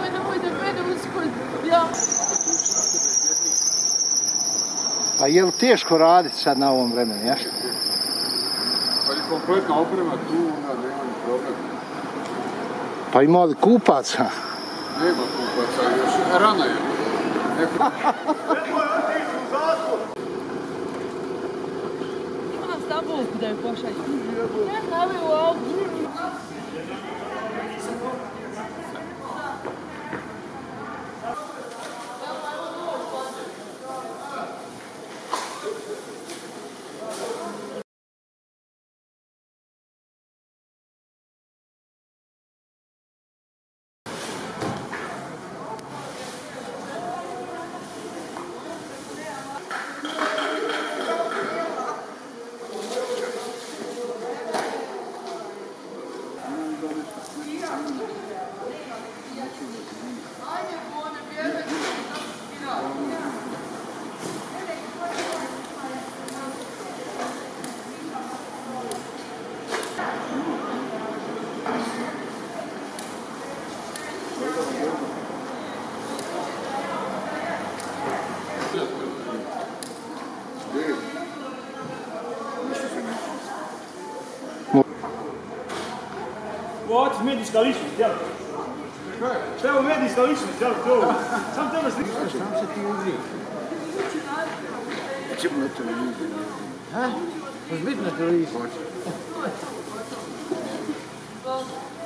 nemoj da mene uskoj, ja. A je li teško raditi sad na ovom vremenu, ja? Pa je kompletna oprema tu, onda nema ni problem. Pa ima li kupaca? Nema kupaca, još rana je. Imam stabulku da je pošalju. Ne, stavi u auto. Ovo je medijska ličnost, jel? Šta je ovo medijska ličnost, jel? Sam treba sličiti. Sam se ti ugrije. Ćemo na televiziju. Ha? Možeš biti na televiziju?